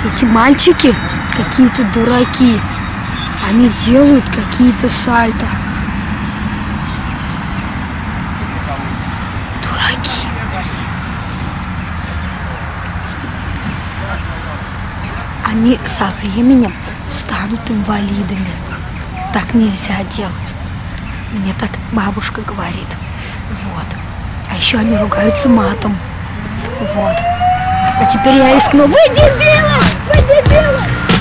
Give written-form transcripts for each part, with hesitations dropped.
Эти мальчики какие-то дураки. Они делают какие-то сальто. Дураки. Они со временем станут инвалидами. Так нельзя делать. Мне так бабушка говорит. Вот. А еще они ругаются матом. Вот. А теперь я рискну. Вы дебилы! Вы дебилы!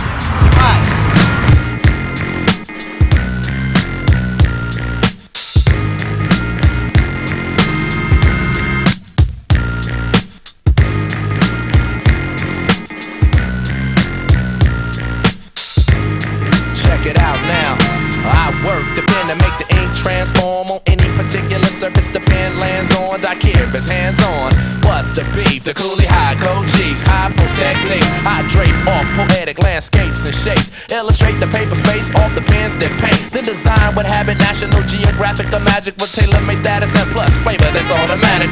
Check it out now. I work the pen to make the ink transform on any particular surface the pen lands on. I care it's hands on. What's the beef? The coolie high code G's, high post techniques. I drape off poetic landscapes and shapes. Illustrate the paper space off the pens that paint. Then design what habit National Geographic or magic with tailor-made status and plus flavor that's automatic.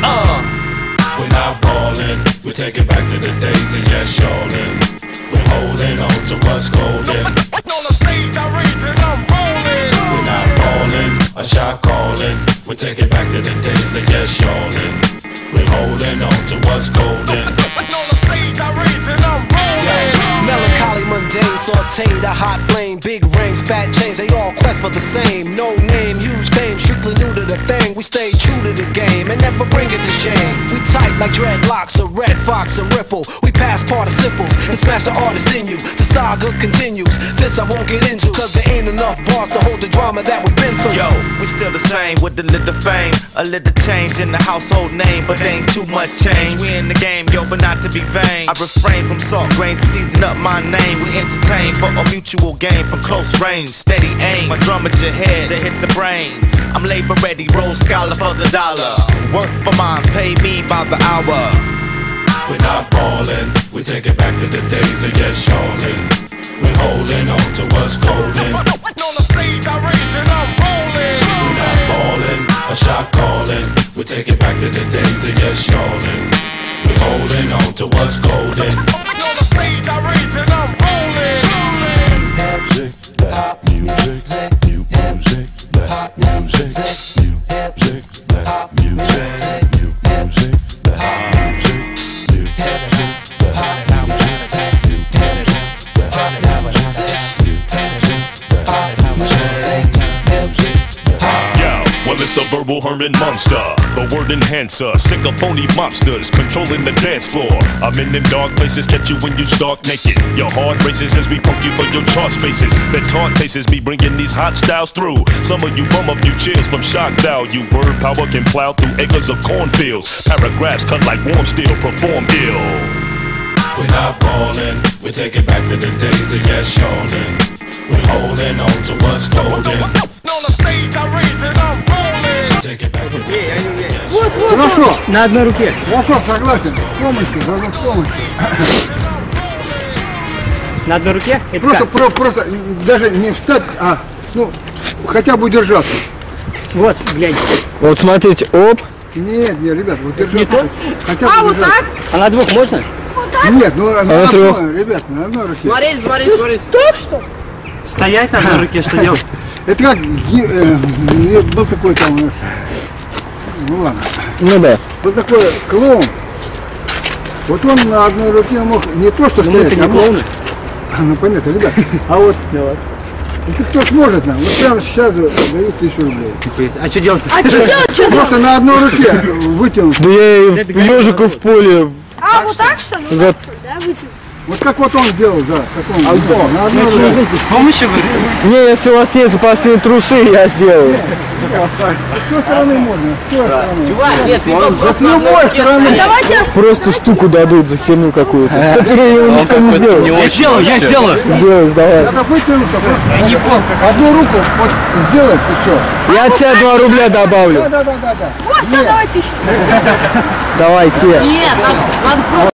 We're not ballin', we take it back to the days of yes y'allin'. We're holding on to what's golden. On the stage I rage and I'm rolling. We're not ballin', a shot callin'. We take it back to the days of yes y'allin'. We're holding on to what's golden. On the stage I rage and I'm rolling. Melancholy, mundane, sauteed, a hot flame. Big rings, fat chains, they all quest for the same. No name, huge fame, strictly new to the thing. We stay true to the game and never bring it to shame. We tight like dreadlocks, a red fox and ripple. We pass participles and smash the artists in you. The saga continues, this I won't get into, cause there ain't enough bars to hold the drama that we've been through. Yo, we still the same with a little fame, a little change in the household name, but ain't too much change. We in the game, yo, but not to be vain. I refrain from salt grains to season up my name. We entertain for a mutual gain from close range, steady aim. My drum at your head to hit the brain. I'm labor ready, roll scholar for the dollar. Work for mines, pay me by the hour. We're not ballin', we take it back to the days of yes y'allin'. We're holding on to what's golden. On the stage I rage and I'm rolling. We're not ballin', a shot callin'. We take it back to the days of yes y'allin'. We're holding on to what's golden. On the stage I rage and I'm rolling. Music, that music, new music, that music, new music, that music, new music, that music, new music, that music, new music, that music. Well, it's the verbal Herman Monster, the word enhancer, sick of phony mobsters controlling the dance floor. I'm in them dark places, catch you when you stark naked. Your heart races as we poke you for your chart spaces. The taunt tastes me bringing these hot styles through. Some of you bum a few cheers from shock value. Word power can plow through acres of cornfields. Paragraphs cut like warm steel, perform ill. We're not ballin', we take it back to the days of yes y'allin'. We're holding on to what's golden. On the stage I rage and I'm rolling. Take it back to the days of yes Вот, вот, Хорошо, На одной руке. хорошо, согласен. С помощью, должна с помощью. На одной руке? Это Просто, как? просто даже не встать, а ну хотя бы удержаться. Вот, гляньте. Вот смотрите, оп. Нет, нет, ребят, удержаться. Не то? Хотя бы вот удержаться. так? А на двух можно? Нет, ну на на трех. одной, ребят, на одной руке. Смотри, смотри, смотри. Так что? Стоять на одной руке, что делать? Это как был такой там у нас, ну ладно, Ну да. вот такой клоун. Вот он на одной руке мог не то что Ну мы-то стоять, не а мог... клоуны. Ну понятно, ребят. А вот если кто сможет нам, вот прямо сейчас дают 1000 рублей. А что делать? А что делать? Просто на одной руке вытянуть. Да я и ежика в поле. А, вот так что? Ну, За- так, да, вытянуть. Вот как вот он сделал, да. Как он сделал, на одной руке. С помощью Не, если у вас есть запасные трусы, я сделаю. С той стороны можно, с той стороны. Чувак, если С любой стороны. Давайте Просто штуку дадут за херню какую-то. Кстати, его никто не сделает. Я сделаю. Сделаешь, давай. Надо вытянуть, одну руку вот сделать и все. Я от тебя 2 рубля добавлю. Да. вот, все, давай 1000. Давайте. Нет, надо просто